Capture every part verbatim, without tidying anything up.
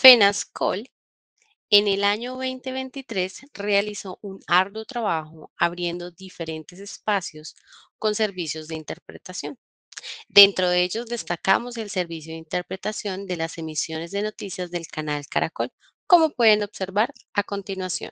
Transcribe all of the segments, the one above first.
FENASCOL en el año dos mil veintitrés realizó un arduo trabajo abriendo diferentes espacios con servicios de interpretación. Dentro de ellos destacamos el servicio de interpretación de las emisiones de noticias del canal Caracol, como pueden observar a continuación.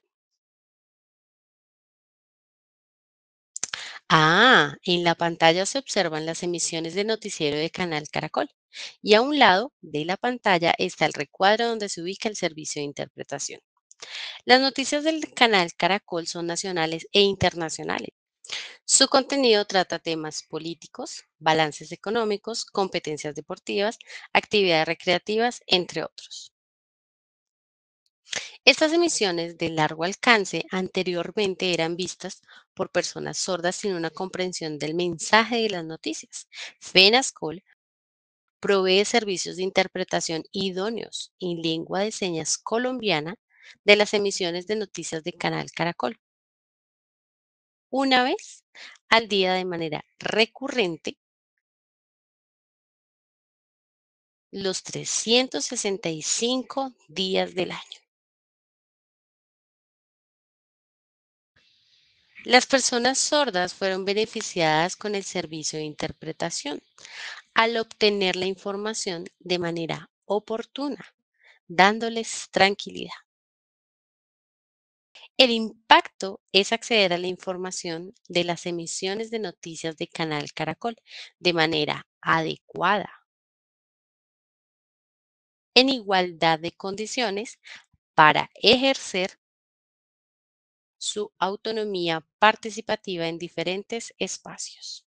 Ah, en la pantalla se observan las emisiones de noticiero de Canal Caracol y a un lado de la pantalla está el recuadro donde se ubica el servicio de interpretación. Las noticias del canal Caracol son nacionales e internacionales. Su contenido trata temas políticos, balances económicos, competencias deportivas, actividades recreativas, entre otros. Estas emisiones de largo alcance anteriormente eran vistas por personas sordas sin una comprensión del mensaje de las noticias. FENASCOL provee servicios de interpretación idóneos en lengua de señas colombiana de las emisiones de noticias de Canal Caracol. Una vez al día de manera recurrente, los trescientos sesenta y cinco días del año. Las personas sordas fueron beneficiadas con el servicio de interpretación al obtener la información de manera oportuna, dándoles tranquilidad. El impacto es acceder a la información de las emisiones de noticias de Canal Caracol de manera adecuada, en igualdad de condiciones, para ejercer su autonomía participativa en diferentes espacios.